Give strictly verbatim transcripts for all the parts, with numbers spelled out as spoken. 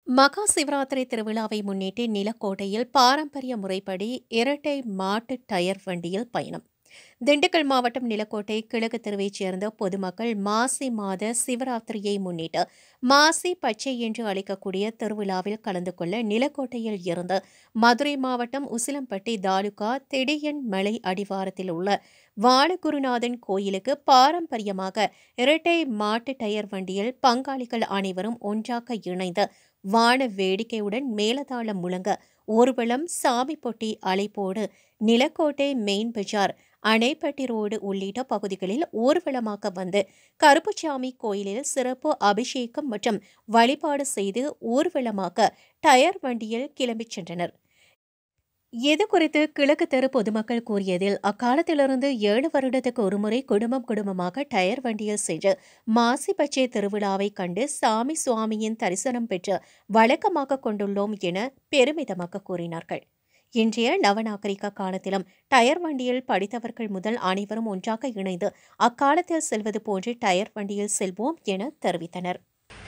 மகா சிவராத்திரி திருவிழாவை முன்னிட்டு நிலக்கோட்டையில் பாரம்பரிய முறைப்படி இரட்டை மாட்டு டயர் வண்டியில் பயணம். திண்டுக்கல் மாவட்டம் நிலக்கோட்டை கிழக்கு தெருவைச் சேர்ந்த பொதுமக்கள் மாசி மாத சிவராத்திரியை முன்னிட்டு மாசி பச்சை என்று அழைக்கக்கூடிய திருவிழாவில் கலந்து கொள்ள நிலக்கோட்டையில் இருந்து மதுரை மாவட்டம் உசிலம்பட்டி தாலுகா திடியன் மலை அடிவாரத்தில் உள்ள வானகுருநாதன் கோயிலுக்கு பாரம்பரியமாக இரட்டை மாட்டு டயர் வண்டியில் பங்காளிகள் அனைவரும் ஒன்றாக இணைந்து வான வேடிக்கையுடன் மேலதாளம் முழங்க ஊர்வலம் சாமி பொட்டி அலைப்போடு நிலக்கோட்டை மெயின் பஜார் அணைப்பட்டி ரோடு உள்ளிட்ட பகுதிகளில் ஊர்வலமாக வந்து கருப்புச்சாமி கோயிலில் சிறப்பு அபிஷேகம் மற்றும் வழிபாடு செய்து ஊர்வலமாக டயர் வண்டியில் கிளம்பிச் சென்றனர். இது குறித்து கிழக்கு தெரு பொதுமக்கள் கூறியதில், அக்காலத்திலிருந்து ஏழு வருடத்துக்கு ஒருமுறை குடும்பம் குடும்பமாக டயர் வண்டியில் சென்று மாசி பச்சை திருவிழாவை கண்டு சாமி சுவாமியின் தரிசனம் பெற்று வழக்கமாக கொண்டுள்ளோம் என பெருமிதமாக கூறினார்கள். இன்றைய நவநாகரிக காலத்திலும் டயர் வண்டியில் படித்தவர்கள் முதல் அனைவரும் ஒன்றாக இணைந்து அக்காலத்தில் செல்வது போன்று டயர் வண்டியில் செல்வோம் என தெரிவித்தனர்.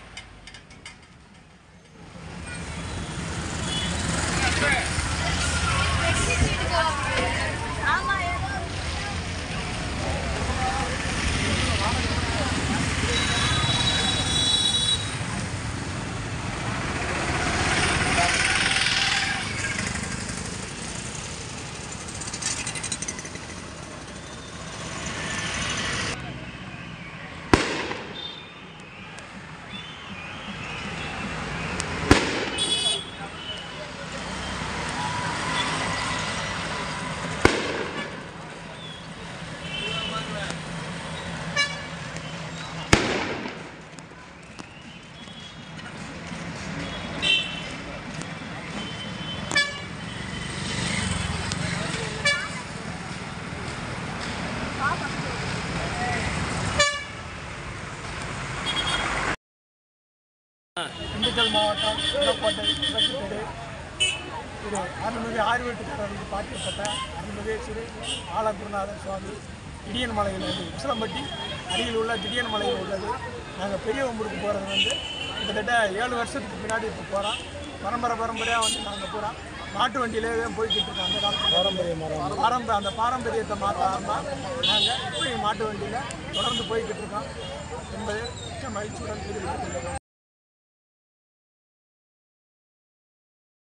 திண்டுக்கல் மாவட்டம் நிலக்கோட்டை கிழக்கு தெரு இது அருள்மிகு ஆறுவீட்டுக்காரருக்கு பாட்டியப்பட்ட அருள்மிகு ஸ்ரீ ஆலகுருநாதன் சுவாமி திடியன் மலையில் வந்து உசிலம்பட்டி அருகில் உள்ள திடியன் மலையில் உள்ளது. நாங்கள் பெரிய ஊருக்கு போகிறது வந்து கிட்டத்தட்ட ஏழு வருஷத்துக்கு பின்னாடி இப்போ போகிறோம். பரம்பரை பரம்பரையாக வந்து நாங்கள் போகிறோம். மாட்டு வண்டியிலே தான் போய்கிட்டு இருக்கோம். அந்த காலத்தில் பாரம்பரிய பாரம்பரிய அந்த பாரம்பரியத்தை மாற்றாமல் நாங்கள் இப்படி மாட்டு வண்டியில் தொடர்ந்து போய்கிட்டு இருக்கோம் என்பதை மிக்க மகிழ்ச்சியுடன் தெரிவித்துக் கொள்கிறோம்.